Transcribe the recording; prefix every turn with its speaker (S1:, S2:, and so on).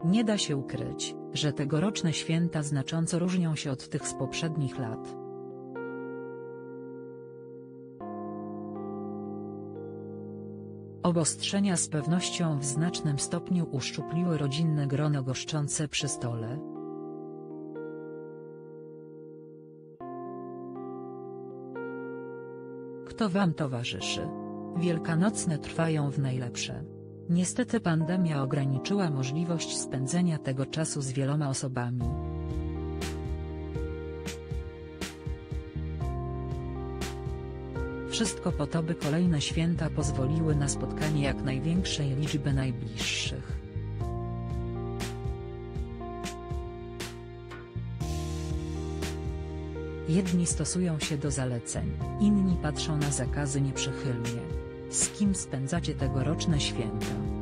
S1: Nie da się ukryć, że tegoroczne święta znacząco różnią się od tych z poprzednich lat. Obostrzenia z pewnością w znacznym stopniu uszczupliły rodzinne grono goszczące przy stole. Kto wam towarzyszy? Wielkanocne trwają w najlepsze. Niestety pandemia ograniczyła możliwość spędzenia tego czasu z wieloma osobami. Wszystko po to, by kolejne święta pozwoliły na spotkanie jak największej liczby najbliższych. Jedni stosują się do zaleceń, inni patrzą na zakazy nieprzychylnie. Z kim spędzacie tegoroczne święta?